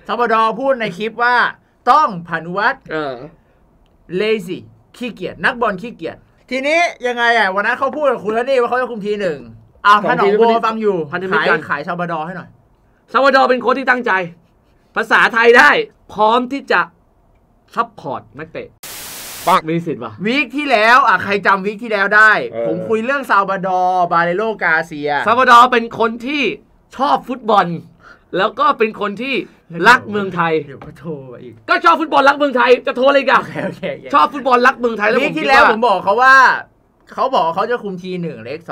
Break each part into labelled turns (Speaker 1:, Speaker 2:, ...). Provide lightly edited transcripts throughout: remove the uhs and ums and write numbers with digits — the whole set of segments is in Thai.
Speaker 1: ซาบดอพูดในคลิปว่าต้องพานุวัฒน์lazy ขี้เกียจนักบอลขี้เกียจทีนี้ยังไงอ่ะวันนั้นเขาพูดกับคุณแล้วนี่ว่าเขาจะคุมทีหนึ่งถ้าหนองบัวฟังอยู่ขายซาบดอให้หน่อย
Speaker 2: ซาบดอเป็นโค้ชที่ตั้งใจภาษาไทยได้พร้อมที่จะซัพพอร์ตนักเตะมีสิทธิ์ป่ะ
Speaker 1: วีคที่แล้วใครจำวีคที่แล้วได้ผมคุยเรื่องซาบดอบาเลโลกาเซีย
Speaker 2: ซาบดอเป็นคนที่ชอบฟุตบอลแล้วก็เป็นคนที่รักเมืองไทย
Speaker 1: เดี๋ยวก็โทรอีก
Speaker 2: ก็ชอบฟุตบอลรักเมืองไทยจะโทรอะไรกันชอบฟุตบอลรักเมืองไทยแล้ว
Speaker 1: วีคที่แล้วผมบอกเขาว่าเขาบอกเขาจะคุมที1 เลข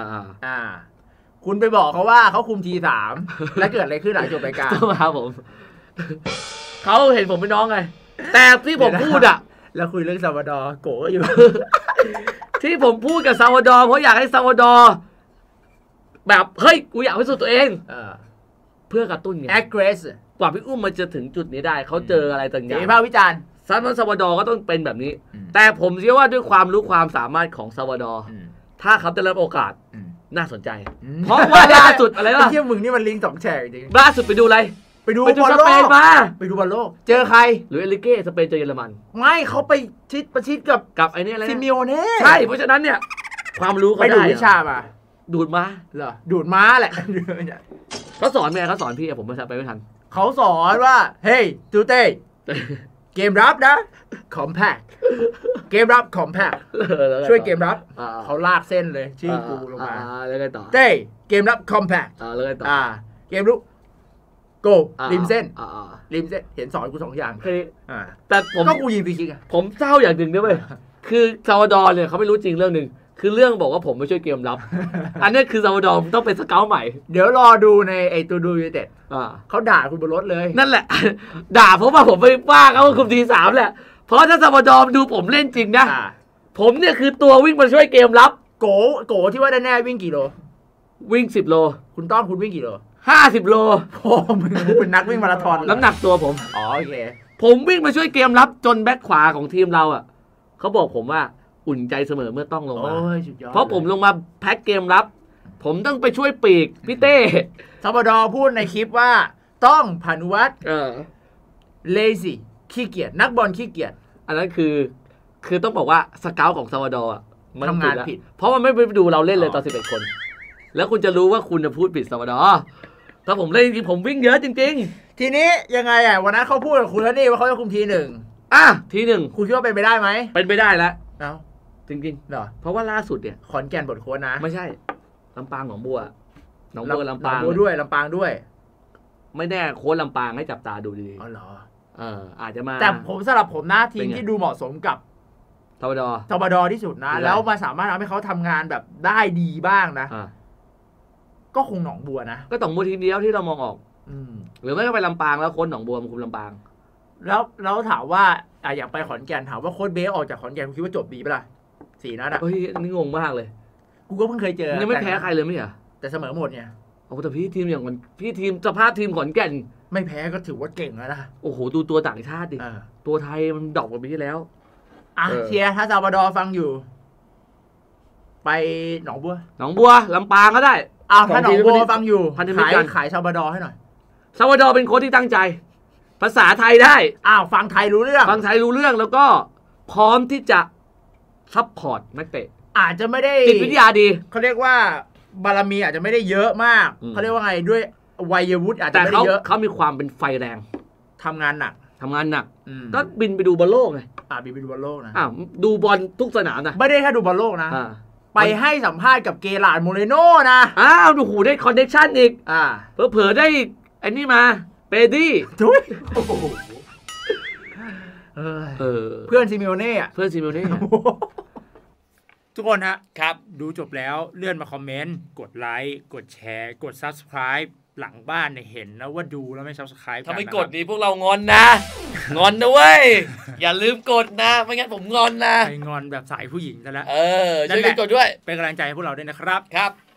Speaker 1: 2คุณไปบอกเขาว่าเขาคุมที3แล้วเกิดอะไรขึ้นหลังจบรายการ
Speaker 2: ต้องมาผมเขาเห็นผมเป็นน้องไงแต่ที่ผมพูด
Speaker 1: แล้วคุยเรื่องซาบดอโกะอยู่
Speaker 2: ที่ผมพูดกับซาบดอเพราะอยากให้ซาบดอแบบเฮ้ยกูอยากพิสูจน์ตัวเองเพื่อกระตุ้นไง
Speaker 1: aggressive
Speaker 2: กว่าพี่อุ้มมาจะถึงจุดนี้ได้เขาเจออะไรต่างๆ
Speaker 1: วิพากษ์วิจารณ์
Speaker 2: ซาบดอก็ต้องเป็นแบบนี้แต่ผมเชื่อว่าด้วยความรู้ความสามารถของซาบดอถ้าเขาได้รับโอกาสน่าสนใจเพราะว่าล่าสุดอะไรวะ
Speaker 1: เที่ยมึงนี่มันลิง2 แฉกจริง
Speaker 2: ล่าสุดไปดูอะไร
Speaker 1: ไปดูบอลโลกมาไปดูบอลโลกเจอใคร
Speaker 2: หรือเอลิเก้สเปนเจอเยอรมัน
Speaker 1: ไม่เขาไปประชิด
Speaker 2: กับไอ้นี่อะไร
Speaker 1: ซิมิโอเน่
Speaker 2: ใช่เพราะฉะนั้นเนี่ยความรู้เขาได้
Speaker 1: ไปดูวิชามา
Speaker 2: ดูดม้า
Speaker 1: เหรอดูดม้าแหละ
Speaker 2: เขาสอนไงเขาสอนพี่ผมไปไม่ทัน
Speaker 1: เขาสอนว่าเฮ้ยตูเต้เกมรับนะคอมแพคเกมรับคอมแพคช่วยเกมรับเขาลากเส้นเลยชื่อกูลงมา
Speaker 2: แล้วไงต่อ
Speaker 1: เต้เกมรับคอมแพค
Speaker 2: แล้วไงต่อ
Speaker 1: เกมลุกโกริมเส้นริมเส้นเห็นสอนกู2 อย่าง
Speaker 2: แต่ผม
Speaker 1: ก็กูยิงฟรีคิก
Speaker 2: ผมเศร้าอย่างหนึ่งด้วยเว้ยคือซาบดอเนี่ยเขาไม่รู้จริงเรื่องหนึ่งคือเรื่องบอกว่าผมไม่ช่วยเกมรับอันนี้คือซาบดอต้องเป็นสเกลใหม่
Speaker 1: เดี๋ยวรอดูในไอตัวดูยูไนเต็ดเขาด่าคุณบนรถเลย
Speaker 2: นั่นแหละด่าเพราะว่าผมไปว่าเขาคุมที3แหละเพราะถ้าซาบดอดูผมเล่นจริงนะผมเนี่ยคือตัววิ่งมาช่วยเกมรับ
Speaker 1: โกที่ว่าแน่ๆวิ่งกี่โล
Speaker 2: วิ่ง10 โล
Speaker 1: คุณต้องคุณวิ่งกี่โล
Speaker 2: 50 โล
Speaker 1: โอ้มึงเป็นนักวิ่งมาราธอน
Speaker 2: น้ำหนักตัวผม
Speaker 1: โอเค
Speaker 2: ผมวิ่งมาช่วยเกมรับจนแบ็คขวาของทีมเราเขาบอกผมว่าอุ่นใจเสมอเมื่อต้องลงมาเพราะผมลงมาแพ็คเกมรับผมต้องไปช่วยปีกพี่เต้
Speaker 1: ซาบดอพูดในคลิปว่าต้องพานุวัฒน์lazy ขี้เกียจนักบอลขี้เกียจ
Speaker 2: อันนั้นคือต้องบอกว่าสเกลของซาบดอ
Speaker 1: มันทำงานผิด
Speaker 2: เพราะมันไม่ไปดูเราเล่นเลยตอน11 คนแล้วคุณจะรู้ว่าคุณจะพูดผิดซาบดอถ้าผมเล่นจริงผมวิ่งเยอะจริง
Speaker 1: ๆทีนี้ยังไงวันนั้นเขาพูดกับคุณแล้วนี่ว่าเขาจะคุมที
Speaker 2: ที 1
Speaker 1: คุณคิดว่าเป็นไปได้ไหม
Speaker 2: เป็นไปได้แล้วจริง
Speaker 1: เหรอ
Speaker 2: เพราะว่าล่าสุดเนี่ย
Speaker 1: ขอนแก่นบทโค้ชนะ
Speaker 2: ไม่ใช่ลำปางหนองบัวลำปาง
Speaker 1: ด้วยลำปางด้วย
Speaker 2: ไม่แน่โค้ชลำปางให้จับตาดูดี
Speaker 1: อ๋อเหรอ
Speaker 2: อาจจะมา
Speaker 1: แต่ผมสำหรับผมนะทีมที่ดูเหมาะสมกับ
Speaker 2: ซา
Speaker 1: บดอที่สุดนะแล้วมาสามารถทำให้เขาทำงานแบบได้ดีบ้างนะก็คงหนองบัวนะ
Speaker 2: ก็หนองบัวทีเดียวที่เรามองออกหรือไม่ก็ไปลำปางแล้วโค้ชหนองบัวมาคุมลำปาง
Speaker 1: แล้วถามว่าอยากไปขอนแก่นถามว่าโค้ชเบสออกจากขอนแก่นคุณคิดว่าจบดีปะล่ะ4 นัด
Speaker 2: เฮ้ยอันนี้งงมากเลย
Speaker 1: กูก็เพิ่งเคยเจอ
Speaker 2: ยังไม่แพ้ใครเลยไม่เหรอ
Speaker 1: แต่เสมอหมดเนี่ย
Speaker 2: โอ้แต่พี่ทีมอย่างพี่ทีมสภาพทีมขอนแก่น
Speaker 1: ไม่แพ้ก็ถือว่าเก่งแล้วนะ
Speaker 2: โอ้โหดูตัวต่างชาติดิตัวไทยมันดรอปกว่าปีที่แล้ว
Speaker 1: เชียร์ถ้าซาบดอฟังอยู่ไปหนองบัว
Speaker 2: ลำปางก็ได้
Speaker 1: ถ้าหนองบัวฟังอยู่ขายซาบดอให้หน่อย
Speaker 2: ซาบดอเป็นโค้ชที่ตั้งใจภาษาไทยได้
Speaker 1: ฟังไทยรู้เรื่อง
Speaker 2: แล้วก็พร้อมที่จะซัพพอร์ตนักเตะ
Speaker 1: อาจจะไม่ได้
Speaker 2: จิตวิทยาดี
Speaker 1: เขาเรียกว่าบารมีอาจจะไม่ได้เยอะมากเขาเรียกว่าไงด้วยวัยวุฒิอาจจะไม่ได้เยอะ
Speaker 2: เขามีความเป็นไฟแรง
Speaker 1: ทำงานหนัก
Speaker 2: ก็บินไปดูบอลโลกไง
Speaker 1: บินไปดูบอลโลกนะ
Speaker 2: ดูบอลทุกสนามนะ
Speaker 1: ไม่ได้แค่ดูบอลโลกนะไปให้สัมภาษณ์กับเกลาร์ดโมเรโน่นะ
Speaker 2: ดูหูได้คอนเนคชั่นอีกเผลอได้ไอ้นี่มาเปดี้
Speaker 1: ทุยเพื่อนซิมิโอเน่ทุกคนครับดูจบแล้วเลื่อนมาคอมเมนต์กดไลค์กดแชร์กด Subscribe หลังบ้านเห็นนะว่าดูแล้วไม่ Subscribe
Speaker 2: ถ้าไม่กดนี่พวกเรางอนนะเว้ยอย่าลืมกดนะไม่งั้นผมงอนนะ
Speaker 1: ไปงอนแบบสายผู้หญิงซะแล้ว
Speaker 2: ช่วยกันกดด้วย
Speaker 1: เป็นกำลังใจให้พวกเราด้วยนะครับ